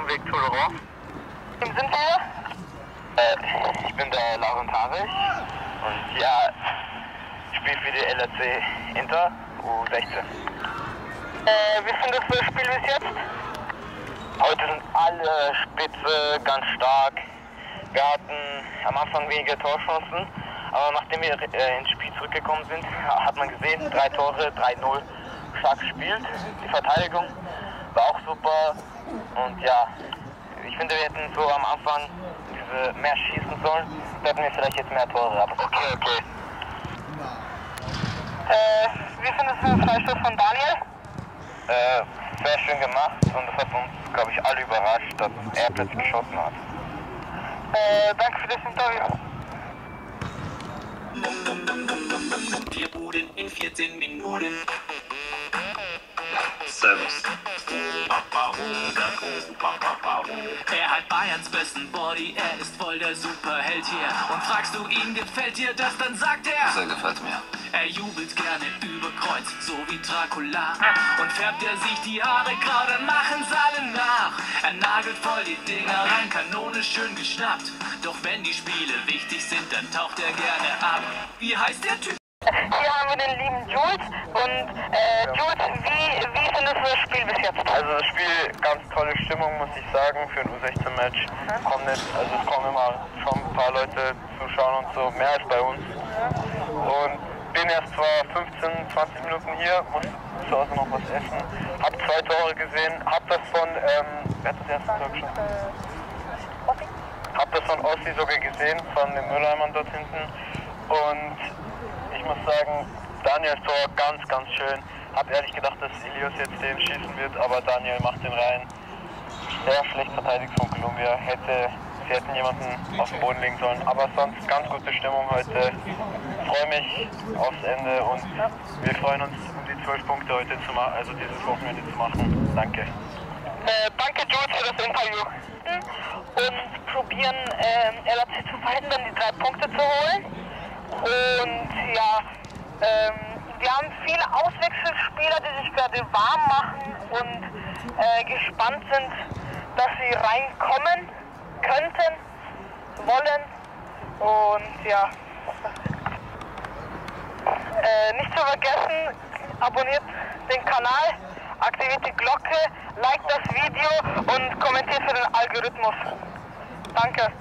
Weg Tolerance. Wem sind wir? Ich bin der Laurent Harich und ja, ich spiele für die LRC Inter U16. Wie findest du das Spiel bis jetzt? Heute sind alle spitze, ganz stark. Wir hatten am Anfang weniger Torchancen, aber nachdem wir ins Spiel zurückgekommen sind, hat man gesehen, 3 Tore, 3-0, stark gespielt. Die Verteidigung war auch super und ja, ich finde, wir hätten so am Anfang mehr schießen sollen, da hätten wir vielleicht jetzt mehr Tore, aber okay. Wie findest du den Freistoß von Daniel? Sehr schön gemacht und das hat uns, glaube ich, alle überrascht, dass er plötzlich geschossen hat. Danke für das Interview. 4 Buden in 14 Minuten. Servus. Er hat Bayerns besten Body, er ist voll der Superheld hier. Und fragst du ihn, gefällt dir das, dann sagt er: Sehr gefällt mir. Er jubelt gerne über Kreuz, so wie Dracula. Und färbt er sich die Haare grau, dann machen's alle nach. Er nagelt voll die Dinger rein, Kanone schön geschnappt. Doch wenn die Spiele wichtig sind, dann taucht er gerne ab. Wie heißt der Typ? Hier haben wir den lieben Jules und Jules, wie findest du das Spiel bis jetzt? Also das Spiel, ganz tolle Stimmung, muss ich sagen, für ein U16-Match. Es kommen immer schon ein paar Leute zuschauen und so, mehr als bei uns. Und bin erst zwar 15, 20 Minuten hier, muss zu Hause noch was essen. Hab 2 Tore gesehen, hab das von, wer hat das erste Tor geschossen? Hab das von Ossi sogar gesehen, von den Mülleimern dort hinten. Und ich muss sagen, Daniels Tor ganz, ganz schön. Hab ehrlich gedacht, dass Ilios jetzt den schießen wird, aber Daniel macht den rein. Sehr schlecht verteidigt von Columbia. Sie hätten jemanden auf den Boden legen sollen. Aber sonst ganz gute Stimmung heute. Freue mich aufs Ende und wir freuen uns, um die 12 Punkte heute zu machen, also dieses Wochenende zu machen. Danke. Danke Jules für das Interview. Und probieren LAC zu verhindern, die 3 Punkte zu holen. Und ja, wir haben viele Auswechselspieler, die sich gerade warm machen und gespannt sind, dass sie reinkommen könnten, wollen. Und ja, nicht zu vergessen, abonniert den Kanal, aktiviert die Glocke, liked das Video und kommentiert für den Algorithmus. Danke.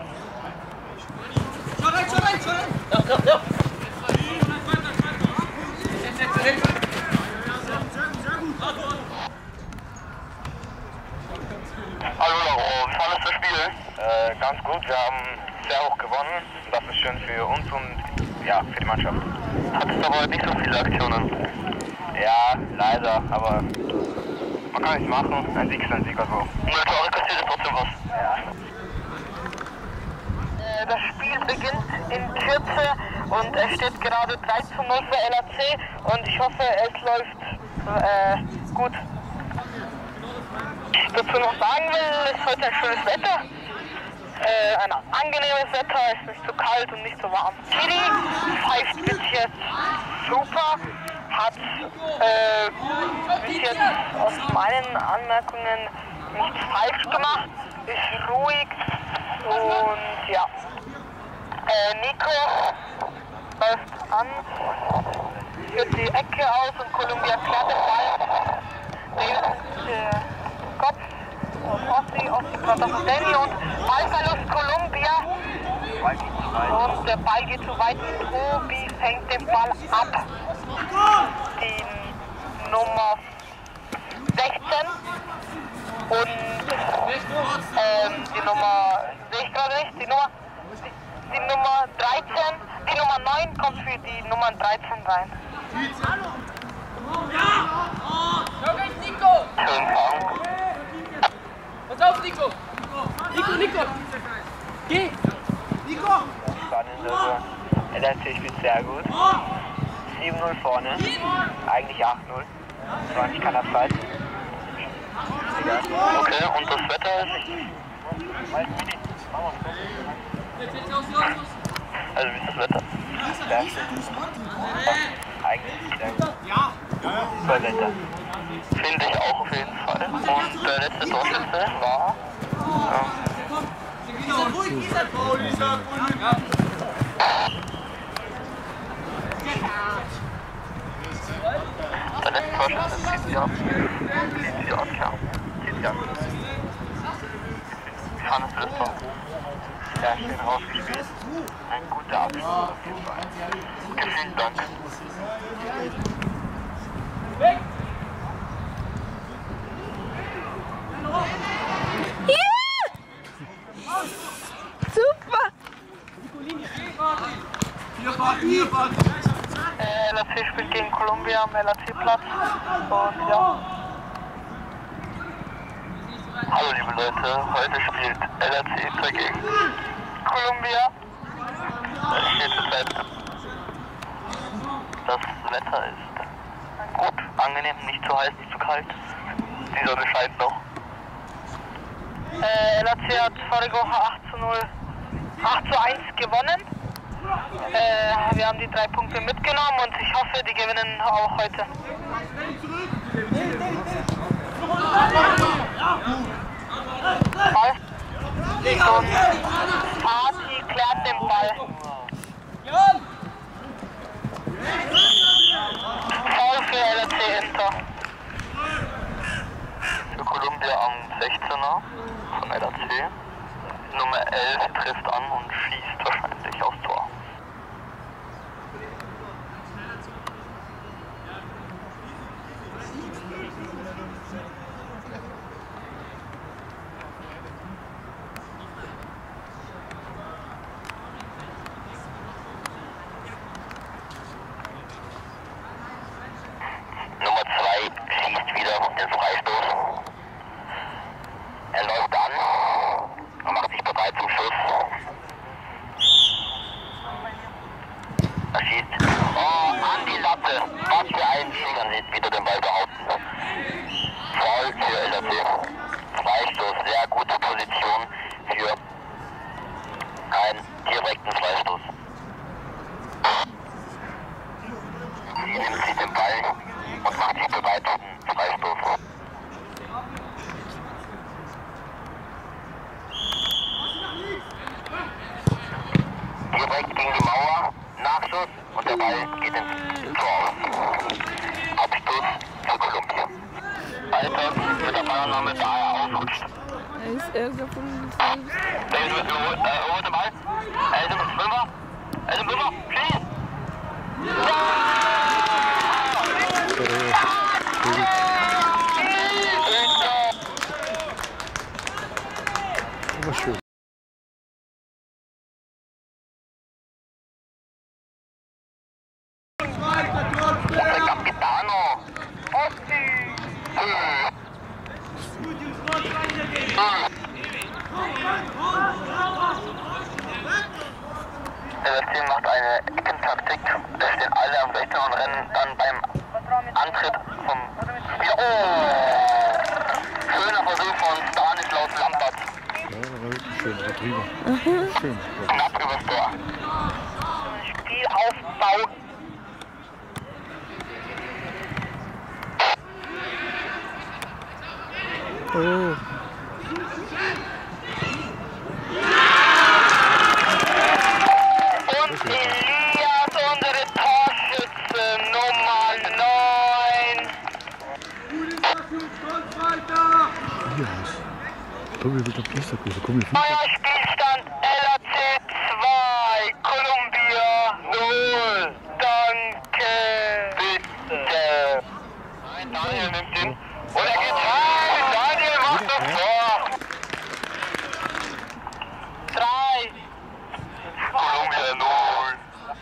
Hallo Lauro, wie fandest du das Spiel? Ganz gut, wir haben sehr hoch gewonnen. Das ist schön für uns und ja, für die Mannschaft. Hattest aber nicht so viele Aktionen. Ja, leider, aber man kann nichts machen. Ein Sieg ist ein Sieg, also. 0 Tore kostet trotzdem was. Ja. Das Spiel beginnt in Kürze und es steht gerade 3-0 für LAC und ich hoffe, es läuft gut. Was ich dazu noch sagen will, ist heute ein schönes Wetter. Ein angenehmes Wetter, es ist nicht zu kalt und nicht zu warm. Kiri pfeift bis jetzt super, hat bis jetzt aus meinen Anmerkungen nichts falsch gemacht, ist ruhig und ja. Nico läuft an, führt die Ecke aus und Columbia klärt den Ball. Der Kopf und Ossi kommt auf den Danny und Ballverlust Columbia. Und der Ball geht zu weit. Tobi fängt den Ball ab. Die Nummer 16 und die Nummer, sehe ich gerade nicht, die Nummer 13, die Nummer 9 kommt für die Nummer 13 rein. Schau gleich Nico! Schönen Tag. Pass auf, Nico! Nico! Geh! Nico! Spannend, LRC spielt sehr gut. 7-0 vorne, eigentlich 8-0. 20 kann das bleiben. Okay, und das Wetter ist also wie ist das Wetter? Sehr schön. Eigentlich sehr gut. Super Wetter. Finde ich auch auf jeden Fall. Und der letzte Torschütze war Der letzte Torschuss ist Tizian. Hannes für das Tor. Sehr schön rausgespielt. Ein guter Abschluss auf jeden Fall. Vielen Dank. Super! LAC spielt gegen Columbia am LAC-Platz und ja. Hallo liebe Leute, heute spielt LAC dagegen Columbia. Es steht zurzeit. Das Wetter ist gut, angenehm, nicht zu heiß, nicht zu kalt. Die Sonne scheint noch. LAC hat vorige Woche 8:1 gewonnen. Wir haben die 3 Punkte mitgenommen und ich hoffe, die gewinnen auch heute. Ball. Und Party klärt den Ball. Foul für LAC Inter. Für Columbia am 16er von LAC. Nummer 11 trifft an und schießt wahrscheinlich aufs Tor. Nummer 2 schießt wieder den Freistoß. Er läuft an und macht sich bereit zum Schuss. Er schießt an die Latte. Was für ein Schläger sieht wieder den Ball behaupten. Foul für LAC. Freistoß, sehr gute Position für einen direkten Freistoß. Sie nimmt sich den Ball und macht sich bereit für den Freistoß. Direkt gegen die Mauer, Nachschuss und der Ball geht ins Tor. Abstoß für Columbia. Alter, mit der Ballannahme, da er ausrutscht. Er ist Ärger von Holt den Ball. Er ist im Fünfer. Schieß! Aber schön. Der Capitano. Das Team macht eine Eckentaktik. Da stehen alle am 16 und rennen dann beim Antritt vom Spiel. Schöner Versuch von Stanislaus Lampert. Ja, war wirklich schön, war drüber. Schön. Knapp übers Tor. Spielaufbau. Oh. Und Elias, unsere Torschütze, Nummer 9. Elias. Komm, wir wieder Plastikkurse. Komm, wir Neuer Spielstand LAC 2, Columbia 0. Danke. Bitte. Nein, Daniel nimmt ihn. Und er geht rein. Daniel macht das Tor. 3. Columbia 0.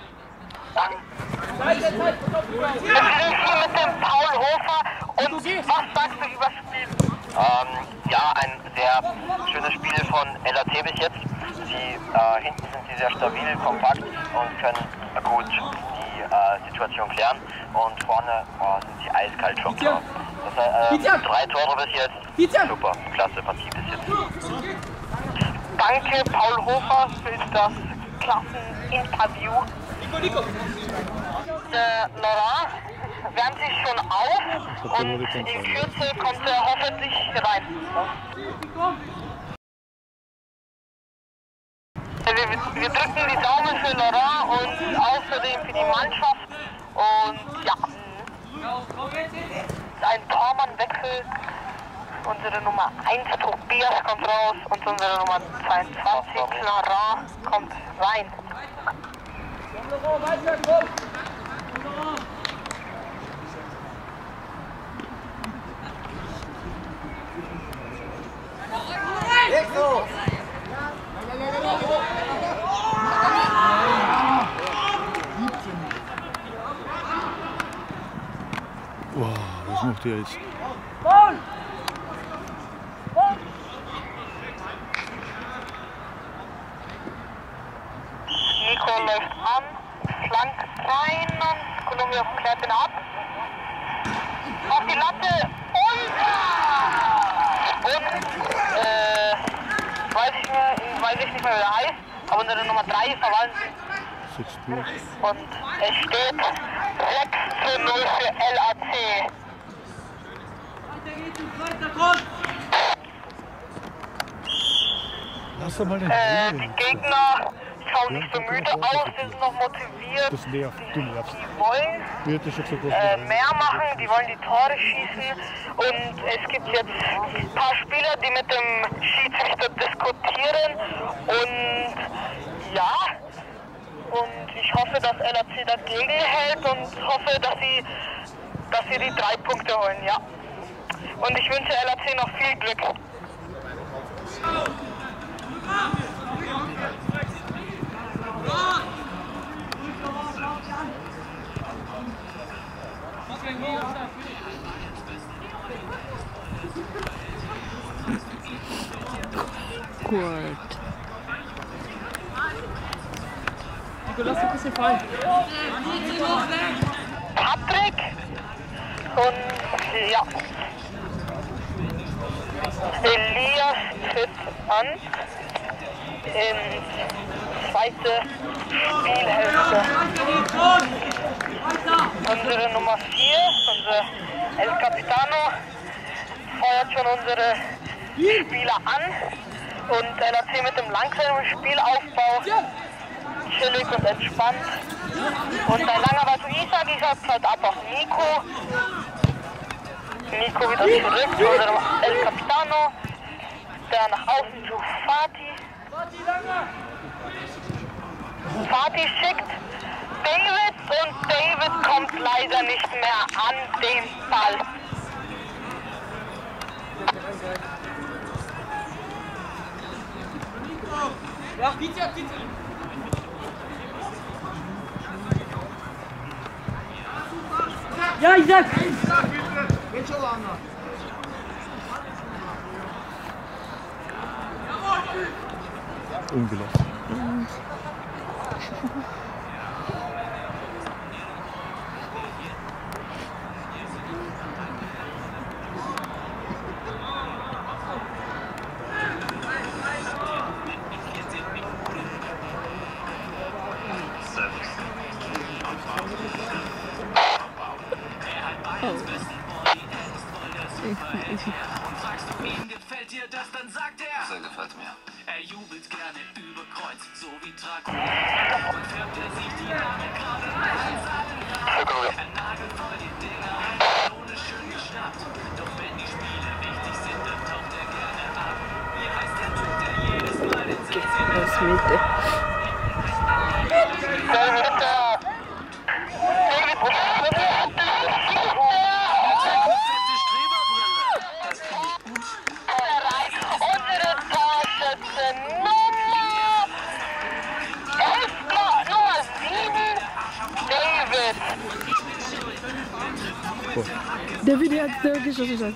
Wir sind hier mit dem Paul Hofer. Und was sagst du über das Spiel? Ja, ein sehr schönes Spiel von LAC bis jetzt. Hinten sind sie sehr stabil, kompakt und können gut die Situation klären. Und vorne sind sie eiskalt schon klar. Das, 3 Tore bis jetzt. Super, klasse Partie bis jetzt. Danke, Paul Hofer, für das Klasseninterview. Laurent wärmt sich schon auf und in Kürze kommt er hoffentlich rein. wir drücken die Daumen für Laurent und außerdem für die Mannschaft. Und ja, ein Tormannwechsel. Unsere Nummer 1 Tobias kommt raus und unsere Nummer 22 Laurent kommt rein. Wow, was macht der jetzt? Nico läuft an, flankt rein und Kolumbia klärt ihn ab. Auf die Latte und weiß ich nicht mehr, wie er heißt, aber unsere Nummer 3 verwandelt. 6-0. Und es steht 6:0 für LAC. Lass doch mal den Die Gegner schauen nicht so müde aus, die sind noch motiviert. Das nervt, du nervst. Die wollen Wie hat das schon gesagt? mehr machen, die wollen die Tore schießen und es gibt jetzt ein paar Spieler, die mit dem Schiedsrichter diskutieren und ja, und ich hoffe, dass LAC dagegen hält und hoffe, dass sie die 3 Punkte holen, ja. Und ich wünsche LAC noch viel Glück. Gut. Nico, lass dich ein bisschen fallen. Patrick und ja. Elias tritt an in zweite Spielhälfte. Unsere Nummer 4, unser El Capitano, feuert schon unsere Spieler an und LAC mit dem langsamen Spielaufbau chillig und entspannt. Und ein langer Ball zu Isaac zahlt ab auf Nico. Nico wieder zurück zu unserem El Capitano, der nach außen zu Fatih. Fatih schickt David und David kommt leider nicht mehr an den Ball. Ja, bitte, bitte. Ja, Isaac! Ungelassen. Ihm gefällt dir das, dann sagt er. Sehr gefällt mir. Er jubelt gerne über Kreuz, so wie Dracula. Und färbt er sich die Haare grau, dann machen's alle nach. Er nagelt voll die Dinger rein, ohne schön geschnappt. Doch wenn die Spiele wichtig sind, dann taucht er gerne ab. Wie heißt der Typ, der jedes Mal den Sitz Der Video hat geschossen.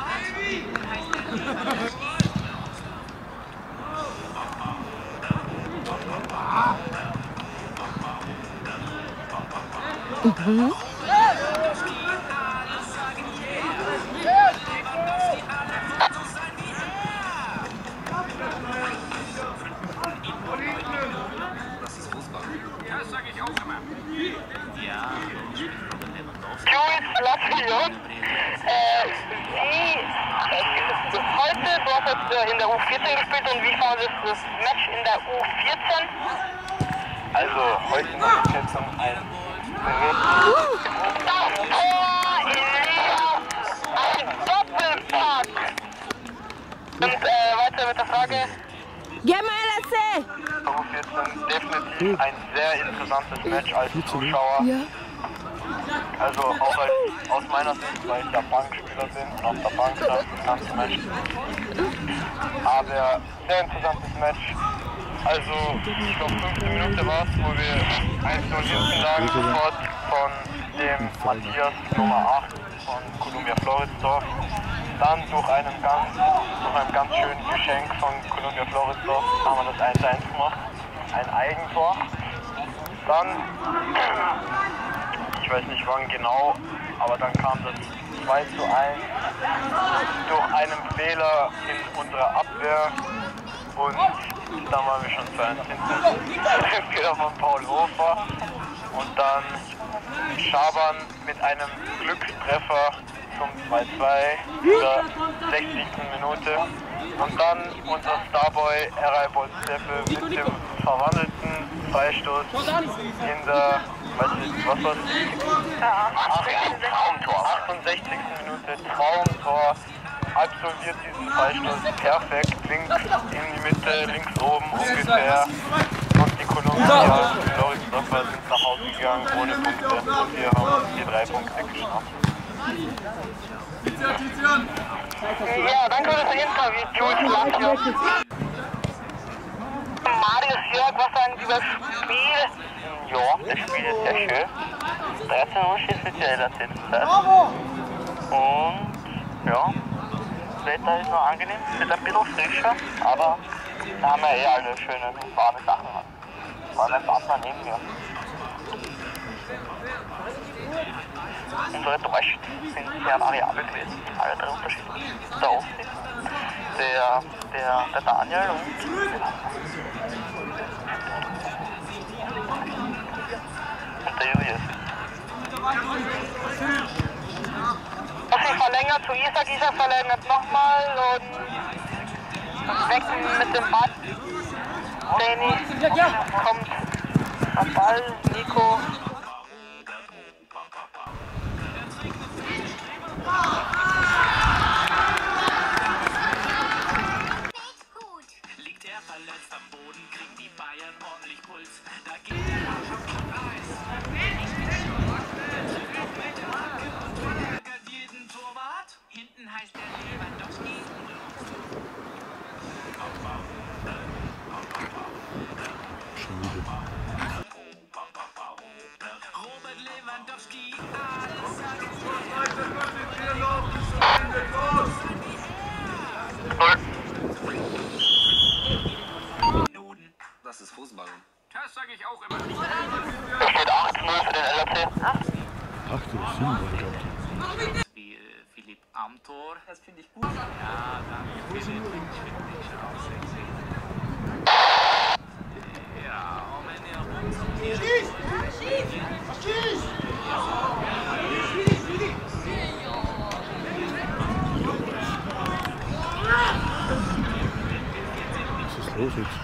Jules Lafayette, heute, du hast jetzt in der U14 gespielt und wie fand das Match in der U14? Also heute noch die Schätzung ein Das Tor, Elias, ein Doppelpack! Und weiter mit der Frage. Geh mal, LSC! U14 definitiv ein sehr interessantes Match als Zuschauer. Ja. Also auch aus meiner Sicht, weil ich ja Bankspieler bin und auf der Bank das ganze Match. Aber sehr interessantes Match. Also ich glaube 15 Minuten war es, wo wir 1-0 hinten lagen, sofort von dem Matthias Nummer 8 von Columbia Floridsdorf. Dann durch ein ganz schönes Geschenk von Columbia Floridsdorf haben wir das 1-1 gemacht. Ein Eigentor. Dann, ich weiß nicht wann genau, aber dann kam das 2-1 durch einen Fehler in unserer Abwehr und dann waren wir schon 2-1 hinten. Fehler von Paul Hofer und dann Schaban mit einem Glückstreffer zum 2-2 in der 60. Minute. Und dann unser Starboy Eray Bolsteppe mit dem verwandelten Freistoß in der, was war das? Traumtor. 68. Minute, Traumtor. Absolviert diesen Freistoß perfekt, links in die Mitte, links oben ungefähr. Und die Columbia Floridsdorfer sind nach Hause gegangen ohne Punkte. Und wir haben uns die 3 Punkte geschnappt. Ja, danke für das Interview, Jules. Marius Jörg, was sagen Sie über das Spiel? Ja, das Spiel ist sehr schön. 13 Uhr ist mit der Erzählzeit. Und ja, das Wetter ist noch angenehm, wird ein bisschen frischer, aber da haben wir eh alle schöne warme Sachen. Vor allem ein Partner neben mir. Unsere Täuschen sind sehr variabel gewesen, alle 3 unterschiedlich. Der Ossi, der Daniel und der Julius. Ossi verlängert zu Isaac, Isaac verlängert nochmal und Wecken mit dem Ball. Danny kommt am Ball, Nico. Liegt er verletzt am Boden, kriegt die Bayern ordentlich Puls. Da geht jeden Torwart. Hinten heißt der Lewandowski. Robert Lewandowski, alles Das ist Fußball. Das sage ich auch immer. Es steht 8-0 für den LRC. 8 oder 7 war ich glaube. Wie Philipp Amthor. Das finde ich gut. Ja, danke Philipp. Ich finde dich schon auch sexy. Ja, und wenn ihr rumsortiert... Schieß! Was ist los jetzt?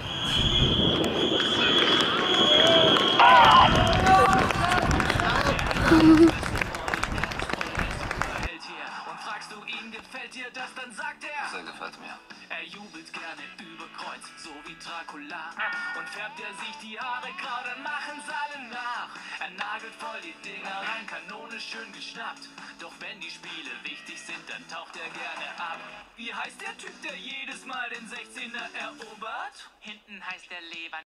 Und fragst du ihn, gefällt dir das, dann sagt er... Sehr gefällt mir. Er jubelt gerne über Kreuz, so wie Dracula. Und färbt er sich die Haare grau, dann machen's alle nach. Er nagelt voll die Dinger rein, Kanone schön geschnappt. Doch wenn die Spiele wichtig sind, dann taucht er gerne ab. Wie heißt der Typ, der jedes Mal den 16er erobert? Hinten heißt der Leber.